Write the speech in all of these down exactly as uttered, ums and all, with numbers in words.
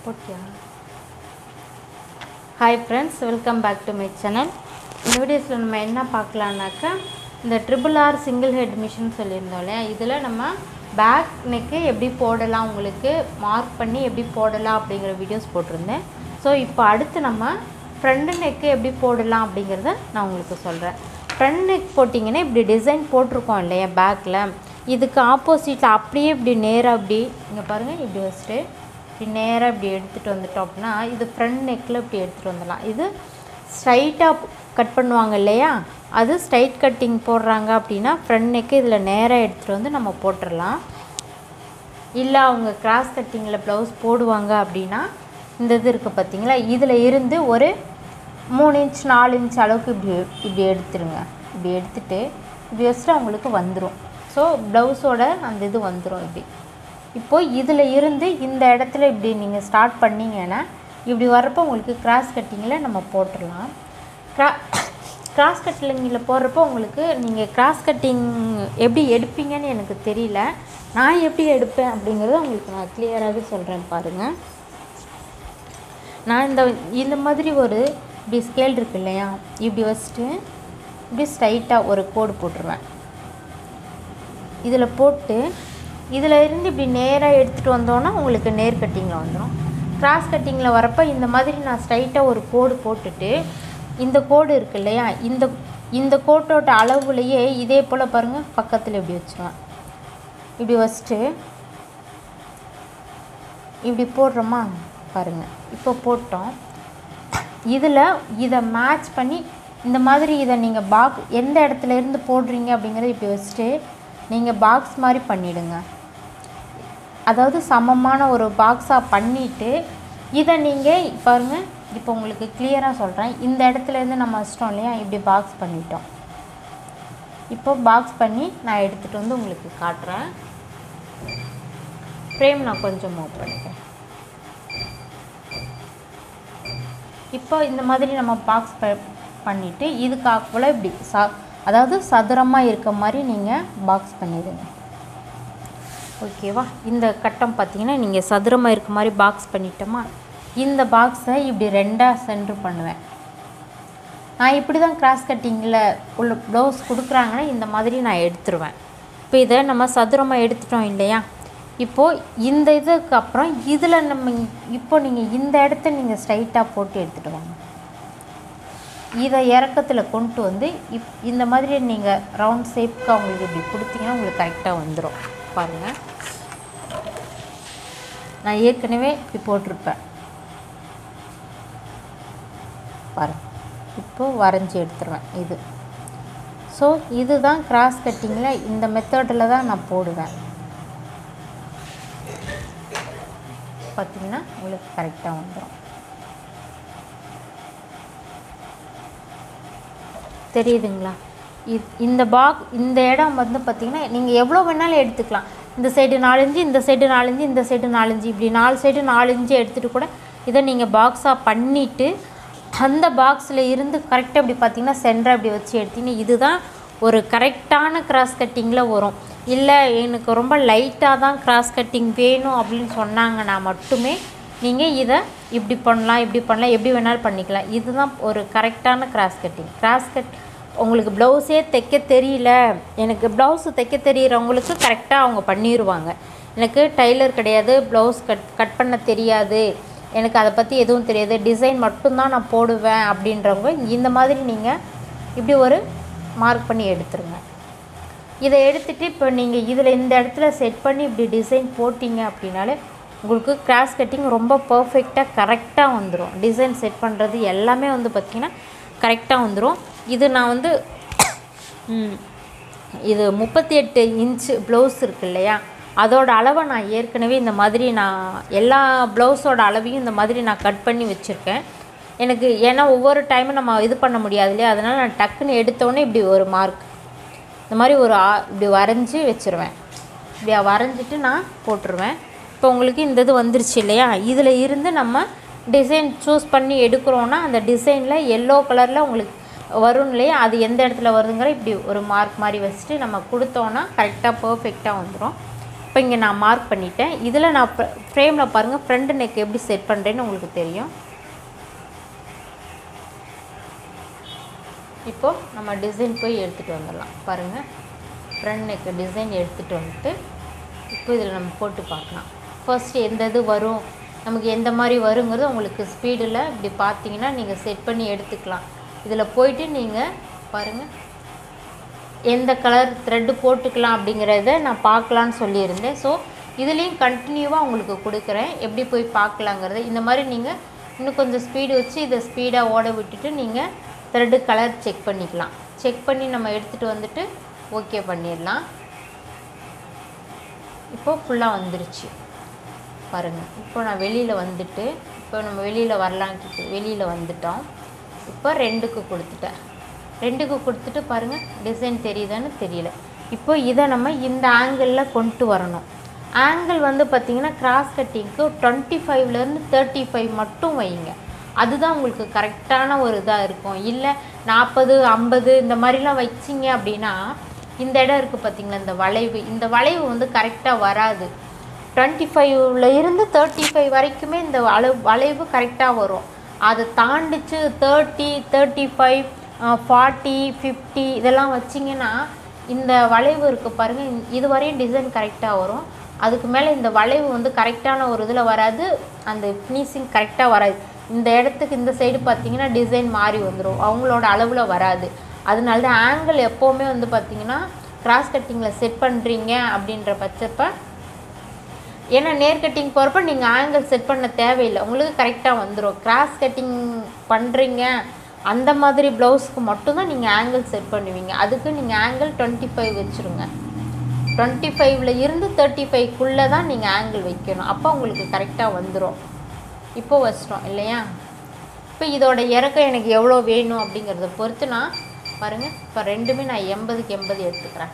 Okay. Hi friends, welcome back to my channel. இந்த வீடியோஸ்ல நம்ம என்ன பார்க்கலாம்னாக்க இந்த triple R single head machine சொல்லியிருந்தோம் இல்லையா, இதில் நம்ம பேக் நெக்கு எப்படி போடலாம், உங்களுக்கு மார்க் பண்ணி எப்படி போடலாம் அப்படிங்கிற வீடியோஸ் போட்டிருந்தேன். ஸோ இப்போ அடுத்து நம்ம ஃப்ரண்ட் நெக்கு எப்படி போடலாம் அப்படிங்கிறத நான் உங்களுக்கு சொல்கிறேன். ஃப்ரண்ட் நெக் போட்டிங்கன்னா இப்படி டிசைன் போட்டிருக்கோம் இல்லையா பேக்கில், இதுக்கு ஆப்போசிட்டில் அப்படியே இப்படி நேராக இப்படி இங்கே பாருங்கள் இப்படி வச்சுட்டு இப்படி நேராக இப்படி எடுத்துகிட்டு வந்துட்டோம் அப்படின்னா இது ஃப்ரண்ட் நெக்கில் இப்படி எடுத்துகிட்டு வந்துடலாம். இது ஸ்ட்ரைட்டாக கட் பண்ணுவாங்க இல்லையா, அது ஸ்ட்ரைட் கட்டிங் போடுறாங்க அப்படின்னா ஃப்ரண்ட் நெக்கு இதில் நேராக எடுத்துகிட்டு வந்து நம்ம போட்டுடலாம். இல்லை அவங்க கிராஸ் கட்டிங்கில் ப்ளவுஸ் போடுவாங்க அப்படின்னா இந்த இது இருக்குது பார்த்தீங்களா, இதில் இருந்து ஒரு மூணு இன்ச் நாலு இன்ச் அளவுக்கு இப்படி இப்படி எடுத்துருங்க. இப்படி எடுத்துகிட்டு இப்படி வச்சுட்டு அவங்களுக்கு வந்துடும். ஸோ ப்ளவுஸோட அந்த இது வந்துடும். இப்படி இப்போது இதில் இருந்து இந்த இடத்துல இப்படி நீங்கள் ஸ்டார்ட் பண்ணிங்கன்னா இப்படி வரப்போ உங்களுக்கு கிராஸ் கட்டிங்கில் நம்ம போட்டுடலாம். க்ரா கிராஸ் கட்டிங்கில் போடுறப்போ உங்களுக்கு நீங்கள் கிராஸ் கட்டிங் எப்படி எடுப்பீங்கன்னு எனக்கு தெரியல, நான் எப்படி எடுப்பேன் அப்படிங்கிறத உங்களுக்கு நான் கிளியராகவே சொல்கிறேன் பாருங்கள். நான் இந்த இந்த மாதிரி ஒரு இப்படி ஸ்கேல் இருக்குது இல்லையா, இப்படி வச்சுட்டு இப்படி ஸ்ட்ரைட்டாக ஒரு கோடு போட்டுருவேன். இதில் போட்டு இதில் இருந்து இப்படி நேராக எடுத்துகிட்டு வந்தோன்னா உங்களுக்கு நேர் கட்டிங்கில் வந்துடும். கிராஸ் கட்டிங்கில் வரப்போ இந்த மாதிரி நான் ஸ்ட்ரைட்டாக ஒரு கோடு போட்டுட்டு இந்த கோடு இருக்குது இல்லையா, இந்த இந்த கோட்டோட அளவுலையே இதே போல் பாருங்கள் பக்கத்தில் இப்படி வச்சுருவேன். இப்படி வச்சுட்டு இப்படி போடுறோமா பாருங்கள். இப்போ போட்டோம். இதில் இதை மேட்ச் பண்ணி இந்த மாதிரி இதை நீங்கள் பாக்ஸ் எந்த இடத்துல இருந்து போடுறீங்க அப்படிங்கிறத இப்படி வச்சுட்டு நீங்கள் பாக்ஸ் மாதிரி பண்ணிவிடுங்க. அதாவது சமமான ஒரு பாக்ஸாக பண்ணிவிட்டு இதை நீங்கள் பாருங்கள். இப்போ உங்களுக்கு கிளியராக சொல்கிறேன். இந்த இடத்துலேருந்து நம்ம வச்சிட்டோம் இல்லையா, இப்படி பாக்ஸ் பண்ணிட்டோம். இப்போ பாக்ஸ் பண்ணி நான் எடுத்துகிட்டு வந்து உங்களுக்கு காட்டுறேன். ஃப்ரேம் நான் கொஞ்சம் மூவ் பண்ணிக்கிறேன். இப்போ இந்த மாதிரி நம்ம பாக்ஸ் ப பண்ணிவிட்டு இதுக்காக போல் இப்படி ச அதாவது சதுரமாக இருக்க மாதிரி நீங்கள் பாக்ஸ் பண்ணிடுங்க. ஓகேவா, இந்த கட்டம் பார்த்திங்கன்னா நீங்கள் சதுரமாக இருக்க மாதிரி பாக்ஸ் பண்ணிட்டோமா, இந்த பாக்ஸை இப்படி ரெண்டாக சென்ட்ரு பண்ணுவேன். நான் இப்படி தான் கிராஸ் கட்டிங்கில் உள்ள ப்ளவுஸ் கொடுக்குறாங்கன்னா இந்த மாதிரி நான் எடுத்துருவேன். இப்போ இதை நம்ம சதுரமாக எடுத்துட்டோம் இல்லையா, இப்போது இந்த இதுக்கு அப்புறம் இதில் நம்ம இப்போ நீங்கள் இந்த இடத்த நீங்கள் ஸ்ட்ரைட்டாக போட்டு எடுத்துகிட்டு வாங்க. இதை இறக்கத்தில் கொண்டு வந்து இப் இந்த மாதிரி நீங்கள் ரவுண்ட் ஷேப்புக்கு அவங்களுக்கு இப்படி கொடுத்தீங்கன்னா உங்களுக்கு கரெக்டாக வந்துடும். பாருங்கள், நான் ஏற்கனவே இப்படி போட்டிருப்பேன் பாருங்கள். இப்போது வரைஞ்சி எடுத்துருவேன் இது. ஸோ இதுதான் கிராஸ் கட்டிங்கில் இந்த மெத்தடில் தான் நான் போடுவேன். பார்த்திங்கன்னா உங்களுக்கு கரெக்டாக வந்துடும். தெரியுதுங்களா? இது இந்த பாக் இந்த இடம் வந்து பார்த்திங்கன்னா நீங்கள் எவ்வளோ வேணாலும் எடுத்துக்கலாம். இந்த சைடு நாலஞ்சு, இந்த சைடு நாலஞ்சு, இந்த சைடு நாலஞ்சு, இப்படி நாலு சைடு நாலஞ்சு எடுத்துகிட்டு கூட இதை நீங்கள் பாக்ஸாக பண்ணிவிட்டு அந்த பாக்ஸில் இருந்து கரெக்டாக இப்படி பார்த்திங்கன்னா சென்டராக இப்படி வச்சு எடுத்திங்கன்னா இதுதான் ஒரு கரெக்டான கிராஸ் கட்டிங்கில் வரும். இல்லை எனக்கு ரொம்ப லைட்டாக தான் கிராஸ் கட்டிங் வேணும் அப்படின்னு சொன்னாங்கன்னா மட்டுமே நீங்கள் இதை இப்படி பண்ணலாம், இப்படி பண்ணலாம், எப்படி வேணாலும் பண்ணிக்கலாம். இதுதான் ஒரு கரெக்டான கிராஸ் கட்டிங். கிராஸ் கட் உங்களுக்கு ப்ளவுஸே தைக்க தெரியல, எனக்கு ப்ளவுஸு தைக்க தெரிகிறவங்களுக்கு கரெக்டாக அவங்க பண்ணிடுவாங்க. எனக்கு டைலர் கிடையாது, ப்ளவுஸ் கட் கட் பண்ண தெரியாது, எனக்கு அதை பற்றி எதுவும் தெரியாது, டிசைன் மட்டும்தான் நான் போடுவேன் அப்படின்றவங்க இந்த மாதிரி நீங்கள் இப்படி ஒரு மார்க் பண்ணி எடுத்துருங்க. இதை எடுத்துகிட்டு இப்போ நீங்கள் இதில் இந்த இடத்துல செட் பண்ணி இப்படி டிசைன் போட்டிங்க அப்படின்னாலே உங்களுக்கு கிராஸ் கட்டிங் ரொம்ப பர்ஃபெக்டாக கரெக்டாக வந்துடும். டிசைன் செட் பண்ணுறது எல்லாமே வந்து பார்த்திங்கன்னா கரெக்டாக வந்துடும். இது நான் வந்து இது முப்பத்தி எட்டு இன்ச்சு ப்ளவுஸ் இருக்குது இல்லையா, அதோட அளவை நான் ஏற்கனவே இந்த மாதிரி நான் எல்லா ப்ளவுஸோட அளவையும் இந்த மாதிரி நான் கட் பண்ணி வச்சுருக்கேன். எனக்கு ஏன்னா ஒவ்வொரு டைமும் நம்ம இது பண்ண முடியாது இல்லையா, அதனால் நான் டக்குன்னு எடுத்தோடனே இப்படி ஒரு மார்க் இந்த மாதிரி ஒரு ஆ இப்படி வரைஞ்சி வச்சுருவேன். இப்படி வரைஞ்சிட்டு நான் போட்டுருவேன். இப்போ உங்களுக்கு இந்த இது வந்துருச்சு இல்லையா, இதில் இருந்து நம்ம டிசைன் சூஸ் பண்ணி எடுக்கிறோன்னா அந்த டிசைனில் எல்லோ கலரில் உங்களுக்கு வரும் இல்லையா, அது எந்த இடத்துல வருதுங்கிற இப்படி ஒரு மார்க் மாதிரி வச்சுட்டு நம்ம கொடுத்தோன்னா கரெக்டாக பர்ஃபெக்டாக வந்துடும். இப்போ இங்கே நான் மார்க் பண்ணிட்டேன். இதில் நான் ஃப்ரேமில் பாருங்கள் ஃப்ரண்ட் நெக் எப்படி செட் பண்ணுறேன்னு உங்களுக்கு தெரியும். இப்போது நம்ம டிசைன் போய் எடுத்துகிட்டு வந்துடலாம். பாருங்கள் ஃப்ரண்ட் நெக்கு டிசைன் எடுத்துகிட்டு வந்துட்டு இப்போ இதில் நம்ம போட்டு பார்க்கலாம். ஃபர்ஸ்ட் எந்த இது வரும், நமக்கு எந்த மாதிரி வருங்கிறது உங்களுக்கு ஸ்பீடில் இப்படி பார்த்தீங்கன்னா நீங்கள் செட் பண்ணி எடுத்துக்கலாம். இதில் போயிட்டு நீங்கள் பாருங்கள் எந்த கலர் த்ரெட்டு போட்டுக்கலாம் அப்படிங்கிறத நான் பார்க்கலான்னு சொல்லியிருந்தேன். ஸோ இதுலேயும் கண்டினியூவாக உங்களுக்கு கொடுக்குறேன் எப்படி போய் பார்க்கலாங்கிறது. இந்த மாதிரி நீங்கள் இன்னும் கொஞ்சம் ஸ்பீடு வச்சு இதை ஸ்பீடாக ஓட விட்டுட்டு நீங்கள் த்ரெட்டு கலர் செக் பண்ணிக்கலாம். செக் பண்ணி நம்ம எடுத்துகிட்டு வந்துட்டு ஓகே பண்ணிடலாம். இப்போது ஃபுல்லாக வந்துருச்சு பாருங்கள். இப்போ நான் வெளியில் வந்துட்டு இப்போ நம்ம வெளியில் வரலான்ட்டு வெளியில் வந்துட்டோம். இப்போ ரெண்டுக்கு கொடுத்துட்டேன். ரெண்டுக்கு கொடுத்துட்டு பாருங்கள் டிசைன் தெரியுதான்னு தெரியல. இப்போ இதை நம்ம இந்த ஆங்கிளில் கொண்டு வரணும். ஆங்கிள் வந்து பார்த்திங்கன்னா கிராஸ் கட்டிங்க்கு டுவெண்ட்டி ஃபைவ்லேருந்து தேர்ட்டி ஃபைவ் மட்டும் வைங்க. அதுதான் உங்களுக்கு கரெக்டான ஒரு இதாக இருக்கும். இல்லை நாற்பது ஐம்பது இந்த மாதிரிலாம் வச்சிங்க அப்படின்னா இந்த இடம் இருக்குது பார்த்திங்களா, இந்த வளைவு இந்த வளைவு வந்து கரெக்டாக வராது. டுவெண்ட்டி ஃபைவ்ல இருந்து தேர்ட்டி ஃபைவ் வரைக்குமே இந்த அளவு வளைவு கரெக்டாக வரும். அதை தாண்டிச்சு thirty thirty five forty fifty இதெல்லாம் வச்சிங்கன்னா இந்த வளைவு இருக்குது பாருங்கள், இது வரையும் டிசைன் கரெக்டாக வரும். அதுக்கு மேலே இந்த வளைவு வந்து கரெக்டான ஒரு இதில் வராது, அந்த ஃபினிஷிங் கரெக்டாக வராது. இந்த இடத்துக்கு இந்த சைடு பார்த்திங்கன்னா டிசைன் மாறி வந்துடும், அவங்களோட அளவில் வராது. அதனால தான் ஆங்கிள் எப்போவுமே வந்து பார்த்திங்கன்னா கிராஸ் கட்டிங்கில் செட் பண்ணுறீங்க அப்படின்ற பட்சப்போ, ஏன்னா நேர் கட்டிங் போகிறப்ப நீங்கள் ஆங்கிள் செட் பண்ண தேவையில்லை, உங்களுக்கு கரெக்டாக வந்துடும். கிராஸ் கட்டிங் பண்ணுறீங்க அந்த மாதிரி ப்ளவுஸுக்கு மட்டும்தான் நீங்கள் ஆங்கிள் செட் பண்ணுவீங்க. அதுக்கு நீங்கள் ஆங்கிள் டுவெண்ட்டி ஃபைவ் வச்சுருங்க. டுவெண்ட்டி ஃபைவ்ல இருந்து தேர்ட்டி ஃபைவ்க்குள்ளே தான் நீங்கள் ஆங்கிள் வைக்கணும். அப்போ உங்களுக்கு கரெக்டாக வந்துடும். இப்போ வச்சிட்டோம் இல்லையா. இப்போ இதோட இறக்கம் எனக்கு எவ்வளோ வேணும் அப்படிங்கிறத பொறுத்து நான் பாருங்கள் இப்போ ரெண்டுமே நான் எண்பதுக்கு எண்பது எடுத்துக்கிறேன்.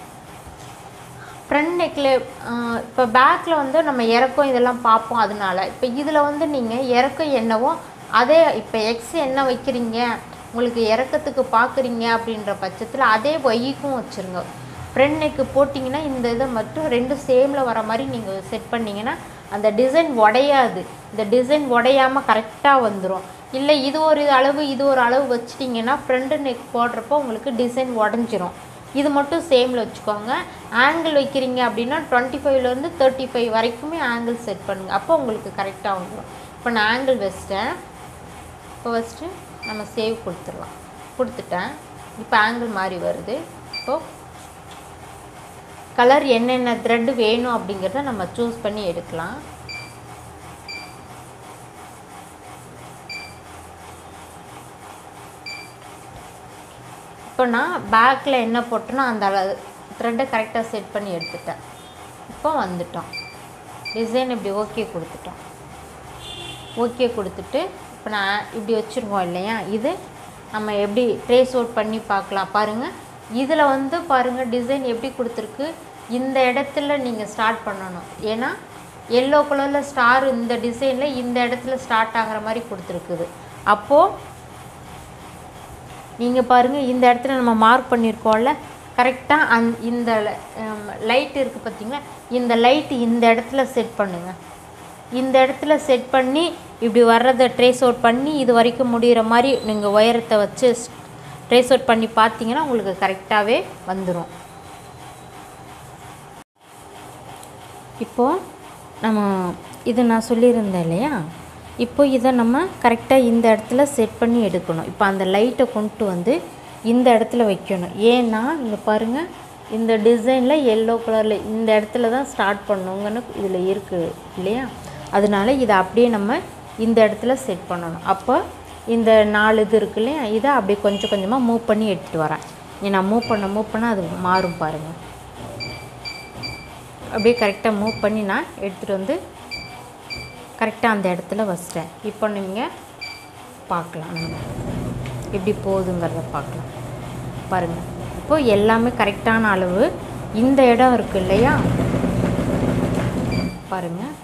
ஃப்ரண்ட் நெக்கில் இப்போ பேக்கில் வந்து நம்ம இறக்கம் இதெல்லாம் பார்ப்போம். அதனால இப்போ இதில் வந்து நீங்கள் இறக்கம் என்னவோ அதே இப்போ எக்ஸ் என்ன வைக்கிறீங்க உங்களுக்கு இறக்கத்துக்கு பார்க்குறீங்க அப்படின்ற பட்சத்தில் அதே ஒய்க்கும் வச்சுருங்க. ஃப்ரண்ட் நெக்கு போட்டிங்கன்னா இந்த இதை மட்டும் ரெண்டும் சேமில் வர மாதிரி நீங்கள் செட் பண்ணிங்கன்னா அந்த டிசைன் உடையாது. இந்த டிசைன் உடையாமல் கரெக்டாக வந்துடும். இல்லை இது ஒரு அளவு இது ஒரு அளவு வச்சிட்டிங்கன்னா ஃப்ரண்ட் நெக் போடுறப்போ உங்களுக்கு டிசைன் உடஞ்சிரும். இது மட்டும் சேமில் வச்சுக்கோங்க. ஆங்கிள் வைக்கிறீங்க அப்படின்னா டுவெண்ட்டி ஃபைவ்லேருந்து தேர்ட்டி ஃபைவ் வரைக்குமே ஆங்கிள் செட் பண்ணுங்கள். அப்போ உங்களுக்கு கரெக்டாக வந்துடும். இப்போ நான் ஆங்கிள் வச்சிட்டேன். இப்போ ஃபஸ்ட்டு நம்ம சேவ் கொடுத்துடலாம். கொடுத்துட்டேன். இப்போ ஆங்கிள் மாதிரி வருது. இப்போது கலர் என்னென்ன த்ரெட்டு வேணும் அப்படிங்கிறத நம்ம சூஸ் பண்ணி எடுக்கலாம். இப்போ நான் பேக்கில் என்ன போட்டேனோ அந்த த்ரெட்டை கரெக்டாக செட் பண்ணி எடுத்துட்டேன். இப்போ வந்துட்டோம். டிசைன் இப்படி ஓகே கொடுத்துட்டோம். ஓகே கொடுத்துட்டு இப்போ நான் இப்படி வச்சுருவோம் இல்லையா, இது நம்ம எப்படி ட்ரேஸ் அவுட் பண்ணி பார்க்கலாம். பாருங்கள் இதில் வந்து பாருங்கள் டிசைன் எப்படி கொடுத்துருக்கு. இந்த இடத்துல நீங்கள் ஸ்டார்ட் பண்ணணும். ஏன்னா எல்லோ கலரில் ஸ்டார் இந்த டிசைனில் இந்த இடத்துல ஸ்டார்ட் ஆகிற மாதிரி கொடுத்துருக்குது. அப்போது நீங்கள் பாருங்கள் இந்த இடத்துல நம்ம மார்க் பண்ணியிருக்கோம்ல கரெக்டாக அந் இந்த லைட் இருக்குது பார்த்திங்களா, இந்த லைட்டு இந்த இடத்துல செட் பண்ணுங்கள். இந்த இடத்துல செட் பண்ணி இப்படி வர்றதை ட்ரேஸ் அவுட் பண்ணி இது வரைக்கும் முடிகிற மாதிரி நீங்கள் உயரத்தை வச்சு ட்ரேஸ் அவுட் பண்ணி பார்த்தீங்கன்னா உங்களுக்கு கரெக்டாகவே வந்துடும். இப்போது நம்ம இது நான் சொல்லியிருந்தேன் இல்லையா, இப்போ இதை நம்ம கரெக்டாக இந்த இடத்துல செட் பண்ணி எடுக்கணும். இப்போ அந்த லைட்டை கொண்டு வந்து இந்த இடத்துல வைக்கணும். ஏன்னா இங்கே பாருங்கள் இந்த டிசைனில் எல்லோ கலரில் இந்த இடத்துல தான் ஸ்டார்ட் பண்ணுங்கன்னு இதில் இருக்குது இல்லையா. அதனால இதை அப்படியே நம்ம இந்த இடத்துல செட் பண்ணணும். அப்போ இந்த நாலு இது இருக்கு இல்லையா, இதை அப்படியே கொஞ்சம் கொஞ்சமாக மூவ் பண்ணி எடுத்துகிட்டு வரேன். நான் மூவ் பண்ண மூவ் பண்ண அது மாறும் பாருங்கள். அப்படியே கரெக்டாக மூவ் பண்ணி நான் எடுத்துகிட்டு வந்து கரெக்டாக அந்த இடத்துல வச்சிட்டேன். இப்போ நீங்கள் பார்க்கலாம் நம்ம எப்படி போகுதுங்கிறத பார்க்கலாம். பாருங்கள் இப்போது எல்லாமே கரெக்டான அளவு. இந்த இடம் இருக்குது இல்லையா, பாருங்கள்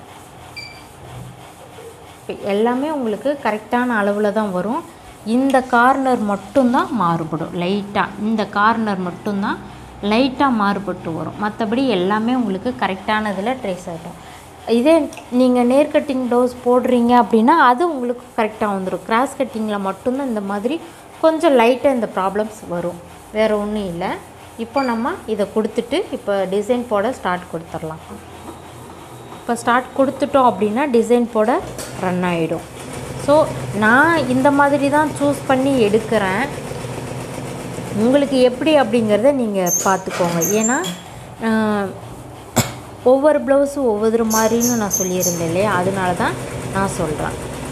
இப்போ எல்லாமே உங்களுக்கு கரெக்டான அளவில் தான் வரும். இந்த கார்னர் மட்டும்தான் மாறுபடும் லைட்டாக. இந்த கார்னர் மட்டும்தான் லைட்டாக மாறுபட்டு வரும். மற்றபடி எல்லாமே உங்களுக்கு கரெக்டானதில் ட்ரேஸ் ஆகிடும். இதே நீங்கள் நேர் கட்டிங் ப்ளவுஸ் போடுறீங்க அப்படின்னா அது உங்களுக்கு கரெக்டாக வந்துடும். கிராஸ் கட்டிங்கில் மட்டும்தான் இந்த மாதிரி கொஞ்சம் லைட்டாக இந்த ப்ராப்ளம்ஸ் வரும், வேறு ஒன்றும் இல்லை. இப்போ நம்ம இதை கொடுத்துட்டு இப்போ டிசைன் போட ஸ்டார்ட் கொடுத்துடலாம். இப்போ ஸ்டார்ட் கொடுத்துட்டோம் அப்படின்னா டிசைன் போட ரன் ஆகிடும். ஸோ நான் இந்த மாதிரி தான் சூஸ் பண்ணி எடுக்கிறேன். உங்களுக்கு எப்படி அப்படிங்கிறத நீங்கள் பார்த்துக்கோங்க. ஏன்னா ஒவ்வொரு ப்ளவுஸும் ஒவ்வொரு மாதிரின்னு நான் சொல்லியிருந்தேன் இல்லையா, அதனால தான் நான் சொல்கிறேன்.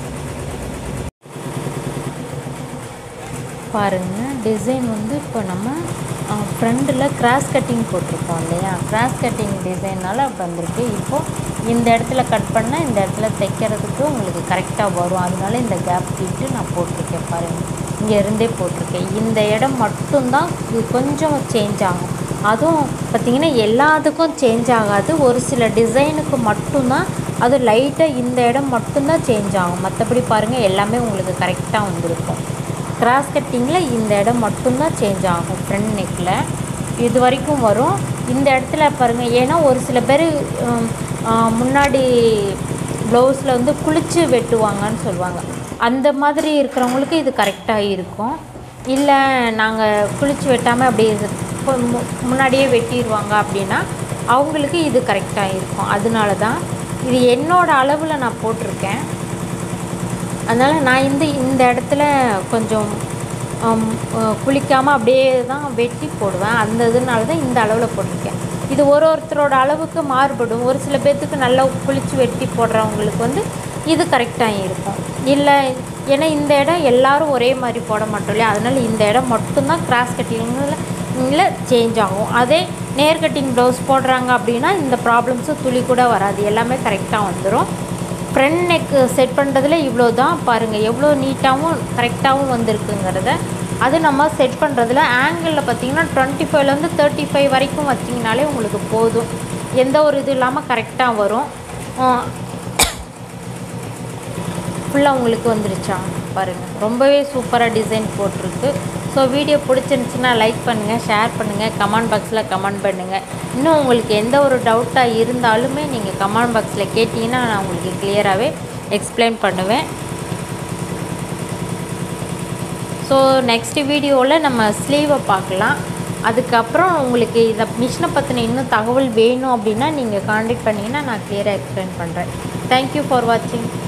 பாருங்கள், டிசைன் வந்து இப்போ நம்ம ஃப்ரண்டில் கிராஸ் கட்டிங் போட்டிருக்கோம் இல்லையா, கிராஸ் கட்டிங் டிசைனால் வந்திருக்கு. இப்போது இந்த இடத்துல கட் பண்ணால் இந்த இடத்துல தைக்கிறதுக்கு உங்களுக்கு கரெக்டாக வரும். அதனால இந்த கேப் விட்டு நான் போட்டிருக்கேன். பாருங்கள், இங்கே இருந்தே போட்டிருக்கேன். இந்த இடம் மட்டும்தான் இது கொஞ்சம் சேஞ்ச் ஆகும். அதுவும் பார்த்திங்கன்னா எல்லாத்துக்கும் சேஞ்ச் ஆகாது, ஒரு சில டிசைனுக்கு மட்டும்தான் அது லைட்டாக இந்த இடம் மட்டும்தான் சேஞ்ச் ஆகும். மற்றபடி பாருங்கள் எல்லாமே உங்களுக்கு கரெக்டாக வந்திருக்கும். கிராஸ் கட்டிங்கில் இந்த இடம் மட்டும்தான் சேஞ்ச் ஆகும். ஃப்ரண்ட் நெக்கில் இது வரைக்கும் வரும். இந்த இடத்துல பாருங்கள், ஏன்னா ஒரு சில பேர் முன்னாடி ப்ளவுஸில் வந்து குளித்து வெட்டுவாங்கன்னு சொல்லுவாங்க. அந்த மாதிரி இருக்கிறவங்களுக்கு இது கரெக்டாக இருக்கும். இல்லை நாங்கள் குளித்து வெட்டாமல் அப்படியே முன்னாடியே வெட்டிடுவாங்க அப்படின்னா அவங்களுக்கு இது கரெக்டாக இருக்கும். அதனால தான் இது என்னோடய அளவில் நான் போட்டிருக்கேன். அதனால் நான் இந்த இந்த இடத்துல கொஞ்சம் குளிக்காமல் அப்படியே தான் வெட்டி போடுவேன். அந்த இதனால தான் இந்த அளவில் போட்டிருக்கேன். இது ஒரு ஒருத்தரோட அளவுக்கு மாறுபடும். ஒரு சில பேர்த்துக்கு நல்லா குளித்து வெட்டி போடுறவங்களுக்கு வந்து இது கரெக்டாக இருக்கும். இல்லை ஏன்னா இந்த இடம் எல்லோரும் ஒரே மாதிரி போட மாட்டோம் இல்லையா, அதனால் இந்த இடம் மட்டும்தான் கிராஸ் கட்டிங்கில் சேஞ்ச் ஆகும். அதே நேர் கட்டிங் ப்ளவுஸ் போடுறாங்க அப்படின்னா இந்த ப்ராப்ளம்ஸும் துளி கூட வராது, எல்லாமே கரெக்டாக வந்துடும். ஃப்ரண்ட் நெக்கு செட் பண்ணுறதுல இவ்வளோ தான். பாருங்கள் எவ்வளோ நீட்டாகவும் கரெக்டாகவும் வந்திருக்குங்கிறத. அது நம்ம செட் பண்ணுறதுல ஆங்கிளில் பார்த்திங்கன்னா டுவெண்ட்டி ஃபைவ்லேருந்து தேர்ட்டி ஃபைவ் வரைக்கும் வச்சிங்கனாலே உங்களுக்கு போதும். எந்த ஒரு இது இல்லாமல் கரெக்டாக வரும். ஃபுல்லாக உங்களுக்கு வந்துருச்சா பாருங்கள், ரொம்பவே சூப்பராக டிசைன் போட்டிருக்கு. ஸோ வீடியோ பிடிச்சிருந்துச்சின்னா லைக் பண்ணுங்கள், ஷேர் பண்ணுங்கள், கமெண்ட் பாக்ஸில் கமெண்ட் பண்ணுங்கள். இன்னும் உங்களுக்கு எந்த ஒரு டவுட்டாக இருந்தாலுமே நீங்கள் கமெண்ட் பாக்ஸில் கேட்டிங்கன்னா நான் உங்களுக்கு கிளியராகவே எக்ஸ்பிளைன் பண்ணுவேன். ஸோ நெக்ஸ்ட் வீடியோவில் நம்ம ஸ்லீவை பார்க்கலாம். அதுக்கப்புறம் உங்களுக்கு இதை மிஷினை பற்றின இன்னும் தகவல் வேணும் அப்படின்னா நீங்கள் கான்டாக்ட் பண்ணிங்கன்னா நான் கிளியராக எக்ஸ்பிளைன் பண்ணுறேன். தேங்க்யூ ஃபார் வாட்சிங்.